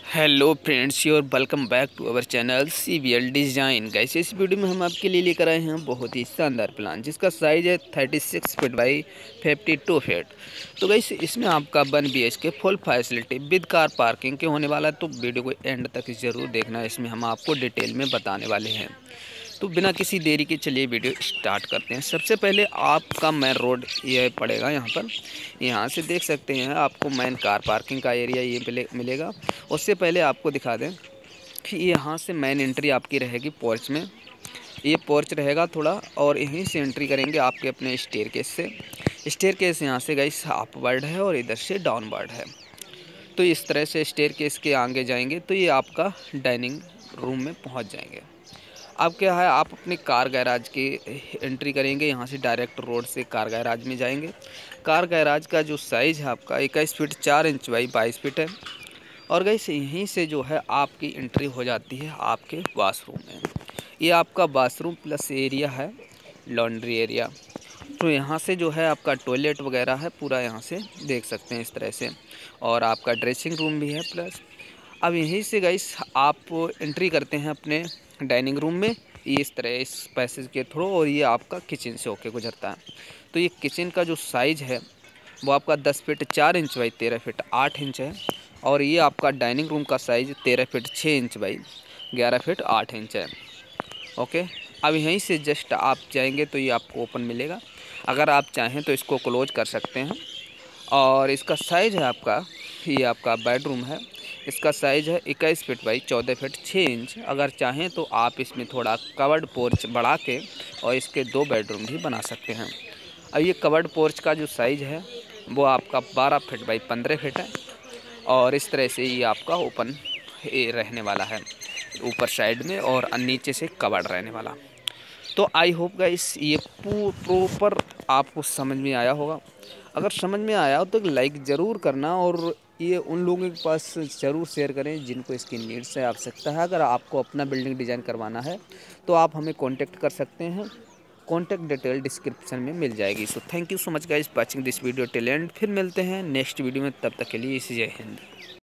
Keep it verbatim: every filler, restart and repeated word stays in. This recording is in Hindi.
Hello friends, your welcome back to our channel C V L design. Guys, इस वीडियो में हम आपके लिए लेकर आए हैं बहुत ही शानदार प्लान जिसका साइज़ है thirty six feet by fifty two feet. तो गाइस, इसमें आपका one B H K full facility with car parking के होने वाला है। तो वीडियो को एंड तक ज़रूर देखना, इसमें हम आपको डिटेल में बताने वाले हैं। तो बिना किसी देरी के चलिए वीडियो स्टार्ट करते हैं। सबसे पहले आपका मेन रोड ये पड़ेगा यहाँ पर। यहाँ से देख सकते हैं आपको मेन कार पार्किंग का एरिया ये मिलेगा। उससे पहले आपको दिखा दें कि यहाँ से मेन एंट्री आपकी रहेगी पोर्च में। ये पोर्च रहेगा थोड़ा, और यहीं से एंट्री करेंगे आपके अपने स्टेयर केस से। स्टेयर केस यहाँ से गाइस अपवर्ड है और इधर से डाउनवर्ड है। तो इस तरह से स्टेयर केस के आगे जाएंगे तो ये आपका डाइनिंग रूम में पहुँच जाएंगे। अब क्या है, आप अपने कार गैराज की एंट्री करेंगे। यहाँ से डायरेक्ट रोड से कार गैराज में जाएंगे। कार गैराज का जो साइज़ है आपका इक्कीस फीट चार इंच बाई बाईस फीट है। और गाइस, यहीं से जो है आपकी एंट्री हो जाती है आपके वाशरूम में। ये आपका वाशरूम प्लस एरिया है, लॉन्ड्री एरिया। तो यहाँ से जो है आपका टॉयलेट वगैरह है पूरा, यहाँ से देख सकते हैं इस तरह से। और आपका ड्रेसिंग रूम भी है प्लस। अब यहीं से गाइस आप एंट्री करते हैं अपने डाइनिंग रूम में, ये इस तरह इस पैसेज के थ्रू, और ये आपका किचन से होके गुजरता है। तो ये किचन का जो साइज़ है वो आपका दस फीट चार इंच बाई तेरह फीट आठ इंच है। और ये आपका डाइनिंग रूम का साइज़ तेरह फीट छः इंच बाई ग्यारह फीट आठ इंच है। ओके, अब यहीं से जस्ट आप जाएंगे तो ये आपको ओपन मिलेगा। अगर आप चाहें तो इसको क्लोज कर सकते हैं। और इसका साइज़ है आपका, ये आपका बेडरूम है। इसका साइज़ है इक्कीस फीट बाई चौदह फीट छः इंच। अगर चाहें तो आप इसमें थोड़ा कवर्ड पोर्च बढ़ा के और इसके दो बेडरूम भी बना सकते हैं। अब ये कवर्ड पोर्च का जो साइज़ है वो आपका बारह फीट बाई पंद्रह फीट है। और इस तरह से ये आपका ओपन रहने वाला है ऊपर साइड में, और नीचे से कवर्ड रहने वाला। तो आई होप गाइस ये प्रॉपर आपको समझ में आया होगा। अगर समझ में आया हो तो लाइक ज़रूर करना, और ये उन लोगों के पास ज़रूर शेयर करें जिनको इसकी नीड्स है, आवश्यकता है। अगर आपको अपना बिल्डिंग डिज़ाइन करवाना है तो आप हमें कांटेक्ट कर सकते हैं। कॉन्टैक्ट डिटेल डिस्क्रिप्शन में मिल जाएगी। So thank you so much guys watching this video till end. फिर मिलते हैं नेक्स्ट वीडियो में, तब तक के लिए जय हिंद।